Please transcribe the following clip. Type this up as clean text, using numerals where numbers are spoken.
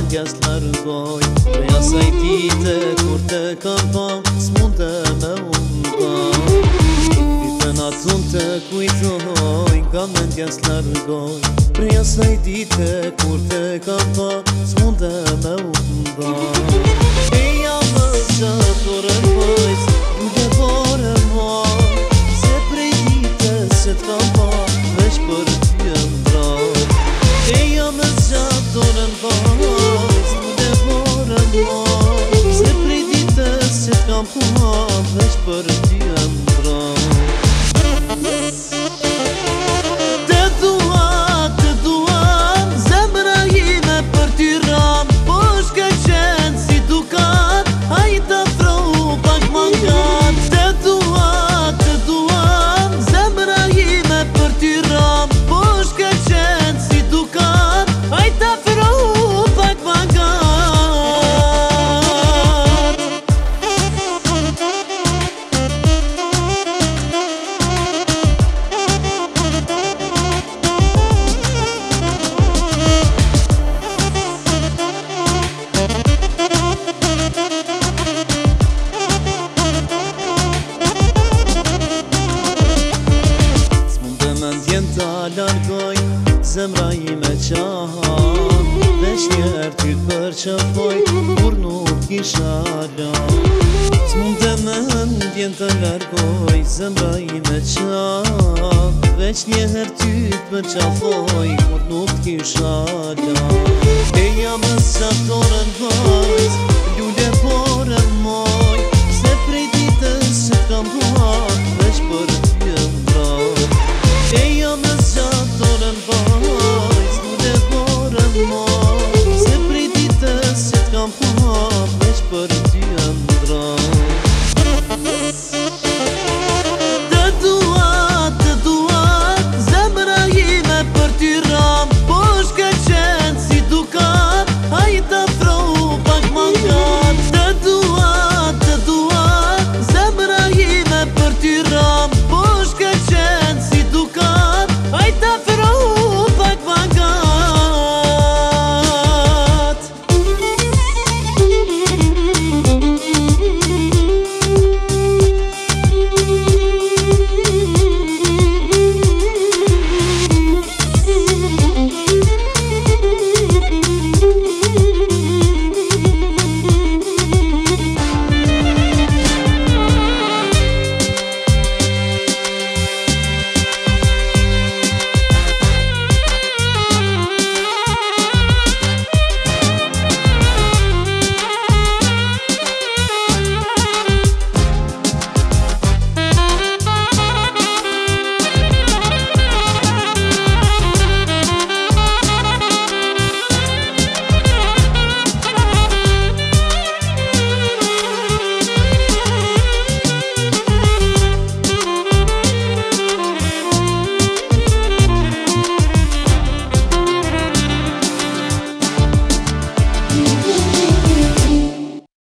mendjes largoj Prej asaj dite kur te kam pa s'munde me umba Ditën atun te kujtoj nga mendjes largoj Prej asaj dite kur te kam pa s'munde me umba Eja më zëtore vojt Dule vore moj Se prej dite se t'kam pa Veç për ty e mbroj Eja më zëtore vojt Dule vore moj Se prej dite se t'kam pa Veç për ty e mbroj Te dua Zemra ime për ty ram Po shka qenë si dukat Hajta frohu pak mangat Te dua Zemra ime për ty ram Po shka qenë si dukat Hajta frohu pak mangat largoj Zemra ime qahan Veç njerë ty t'përqafoj Kur nuk kisha lan S'munde mendjen të largoj Zemra ime qahan Veç njerë ty t'përqafoj Kur nuk kisha lan Eja më saktorën vajz